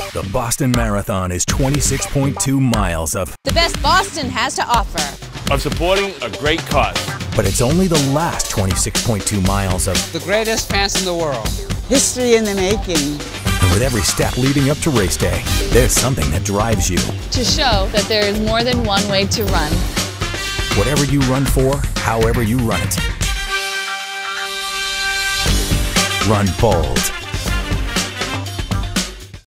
The Boston Marathon is 26.2 miles of the best Boston has to offer. Of supporting a great cause. But it's only the last 26.2 miles of the greatest fans in the world. History in the making. And with every step leading up to race day, there's something that drives you. To show that there is more than one way to run. Whatever you run for, however you run it. Run bold.